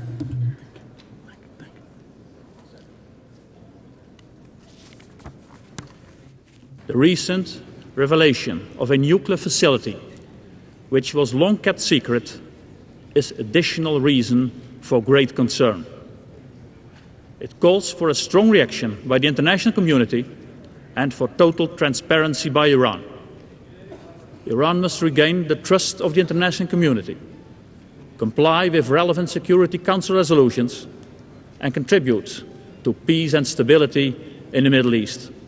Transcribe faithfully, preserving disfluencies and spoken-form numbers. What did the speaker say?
The recent revelation of a nuclear facility, which was long kept secret, is additional reason for great concern. It calls for a strong reaction by the international community and for total transparency by Iran. Iran must regain the trust of the international community, comply with relevant Security Council resolutions, and contribute to peace and stability in the Middle East.